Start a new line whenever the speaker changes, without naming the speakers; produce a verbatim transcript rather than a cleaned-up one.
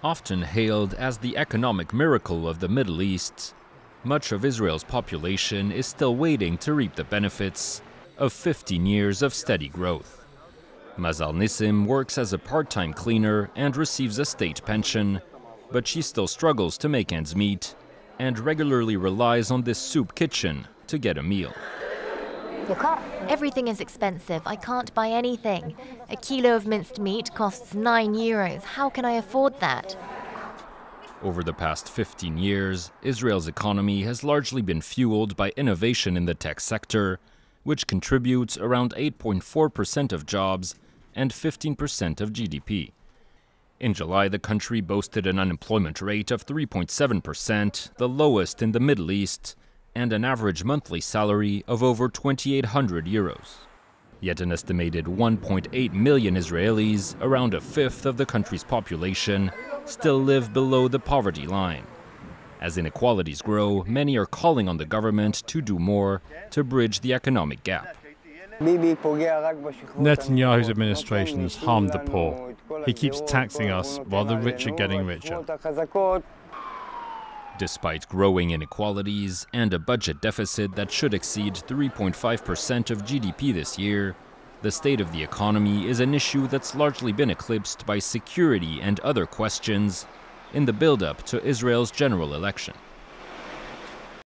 Often hailed as the economic miracle of the Middle East, much of Israel's population is still waiting to reap the benefits of fifteen years of steady growth. Mazal Nissim works as a part-time cleaner and receives a state pension, but she still struggles to make ends meet and regularly relies on this soup kitchen to get a meal.
Everything is expensive. I can't buy anything. A kilo of minced meat costs nine euros. How can I afford that?
Over the past fifteen years, Israel's economy has largely been fueled by innovation in the tech sector, which contributes around eight point four percent of jobs and fifteen percent of G D P. In July, the country boasted an unemployment rate of three point seven percent, the lowest in the Middle East, and an average monthly salary of over twenty-eight hundred euros. Yet an estimated one point eight million Israelis, around a fifth of the country's population, still live below the poverty line. As inequalities grow, many are calling on the government to do more to bridge the economic gap.
Netanyahu's administration has harmed the poor. He keeps taxing us while the rich are getting richer.
Despite growing inequalities and a budget deficit that should exceed three point five percent of G D P this year, the state of the economy is an issue that's largely been eclipsed by security and other questions in the build-up to Israel's general election.